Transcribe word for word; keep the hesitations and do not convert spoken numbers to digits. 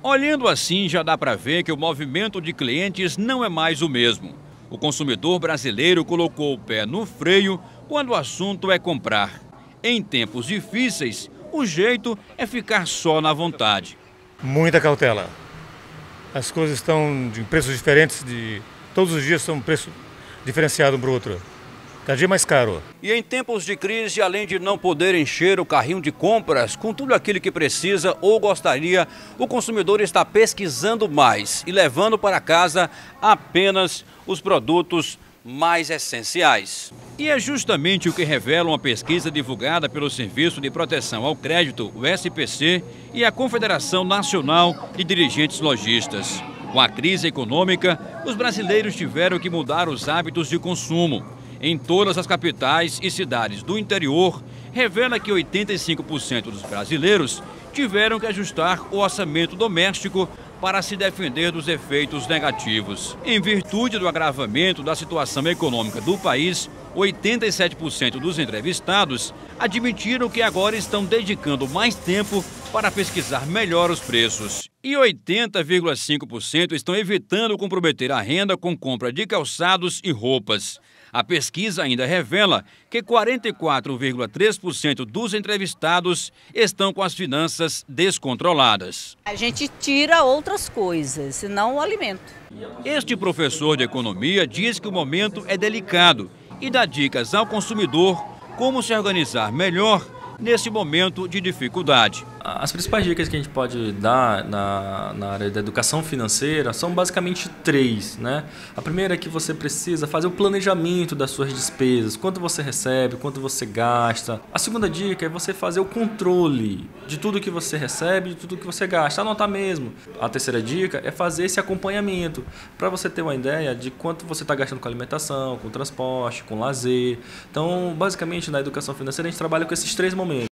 Olhando assim, já dá para ver que o movimento de clientes não é mais o mesmo. O consumidor brasileiro colocou o pé no freio quando o assunto é comprar. Em tempos difíceis, o jeito é ficar só na vontade. Muita cautela. As coisas estão de preços diferentes, de todos os dias são um preço diferenciado um para o outro. Cada dia mais caro. E em tempos de crise, além de não poder encher o carrinho de compras com tudo aquilo que precisa ou gostaria, o consumidor está pesquisando mais e levando para casa apenas os produtos mais essenciais. E é justamente o que revela uma pesquisa divulgada pelo Serviço de Proteção ao Crédito, o S P C, e a Confederação Nacional de Dirigentes Lojistas. Com a crise econômica, os brasileiros tiveram que mudar os hábitos de consumo. Em todas as capitais e cidades do interior, revela que oitenta e cinco por cento dos brasileiros tiveram que ajustar o orçamento doméstico para se defender dos efeitos negativos. Em virtude do agravamento da situação econômica do país, oitenta e sete por cento dos entrevistados admitiram que agora estão dedicando mais tempo para pesquisar melhor os preços. E oitenta vírgula cinco por cento estão evitando comprometer a renda com compra de calçados e roupas. A pesquisa ainda revela que quarenta e quatro vírgula três por cento dos entrevistados estão com as finanças descontroladas. A gente tira outras coisas, senão o alimento. Este professor de economia diz que o momento é delicado e dá dicas ao consumidor como se organizar melhor nesse momento de dificuldade. As principais dicas que a gente pode dar na, na área da educação financeira são basicamente três, né? A primeira é que você precisa fazer o planejamento das suas despesas, quanto você recebe, quanto você gasta. A segunda dica é você fazer o controle de tudo que você recebe, de tudo que você gasta, anotar mesmo. A terceira dica é fazer esse acompanhamento, para você ter uma ideia de quanto você está gastando com alimentação, com transporte, com lazer. Então, basicamente, na educação financeira a gente trabalha com esses três momentos.